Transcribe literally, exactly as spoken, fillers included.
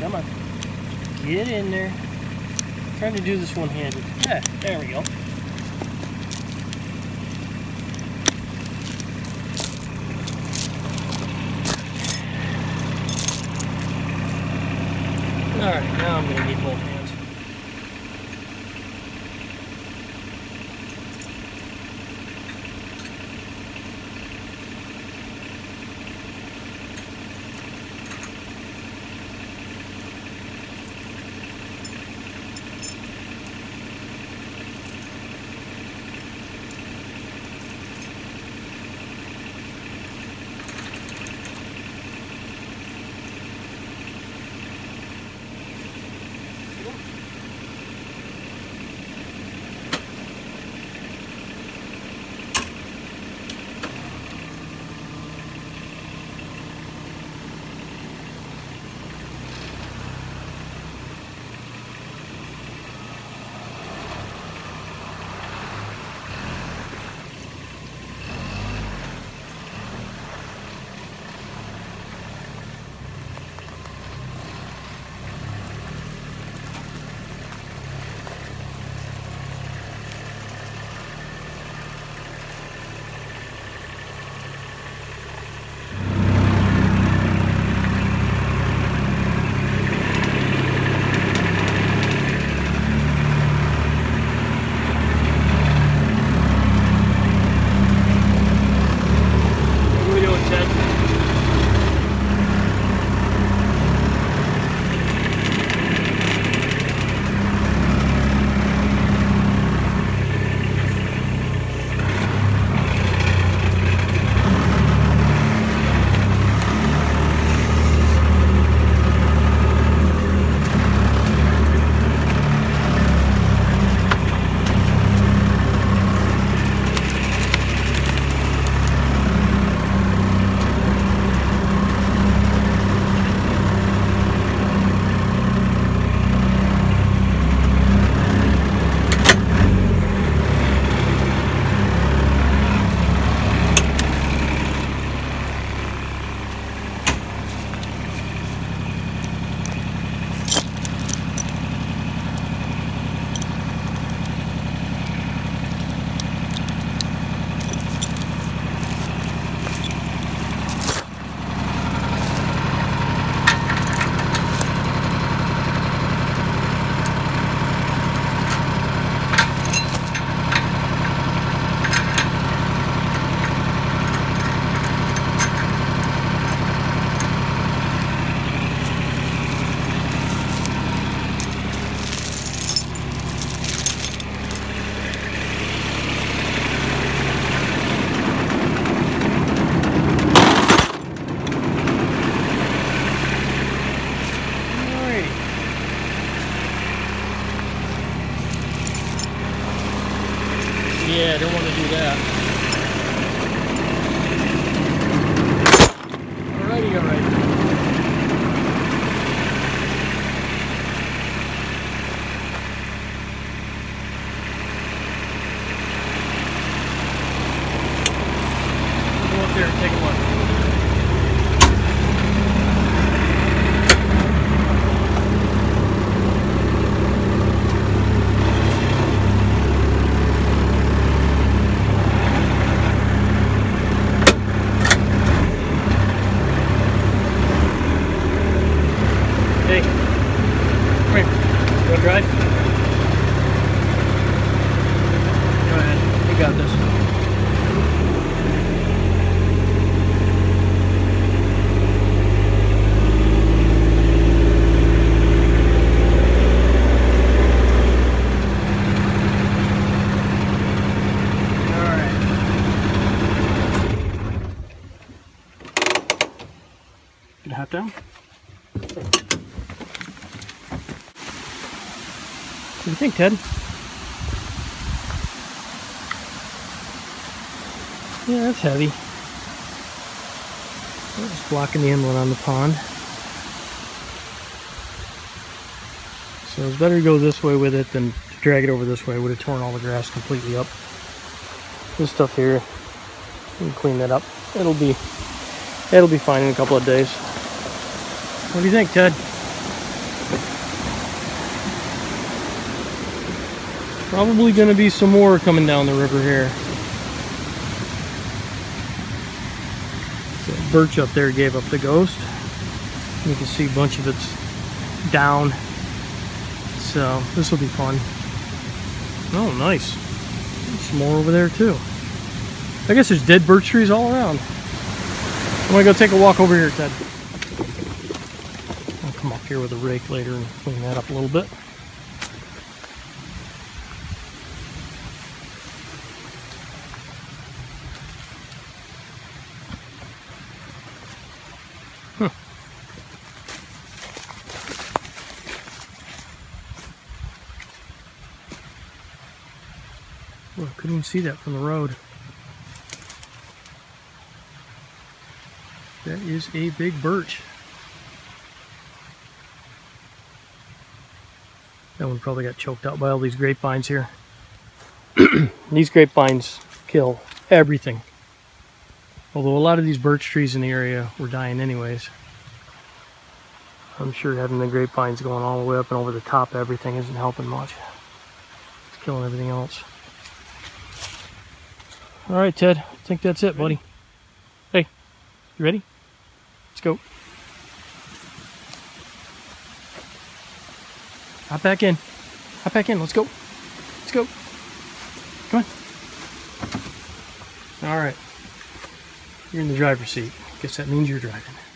Come on. Get in there. I'm trying to do this one-handed. Yeah, there we go. Alright, now I'm going to need both hands. Yeah, I don't want to do that. Alrighty, alright. Go up there and take a look. Hey, come here. You want to drive? Go ahead. You got this. Alright. Get a hat down. What do you think, Ted? Yeah, that's heavy. We're just blocking the inlet on the pond. So it's better to go this way with it than to drag it over this way. It would have torn all the grass completely up. This stuff here, we can clean that up. It'll be, it'll be fine in a couple of days. What do you think, Ted? Probably going to be some more coming down the river here. That birch up there gave up the ghost. You can see a bunch of it's down. So this will be fun. Oh, nice. Some more over there too. I guess there's dead birch trees all around. I'm gonna go take a walk over here, Ted. I'll come up here with a rake later and clean that up a little bit. Huh. Well, I couldn't even see that from the road. That is a big birch. That one probably got choked out by all these grapevines here. These grapevines kill everything. Although a lot of these birch trees in the area were dying anyways. I'm sure having the grapevines going all the way up and over the top of everything isn't helping much. It's killing everything else. Alright, Ted, I think that's it, buddy. Hey, you ready? Let's go. Hop back in. Hop back in. Let's go. Let's go. Come on. All right. You're in the driver's seat. Guess that means you're driving.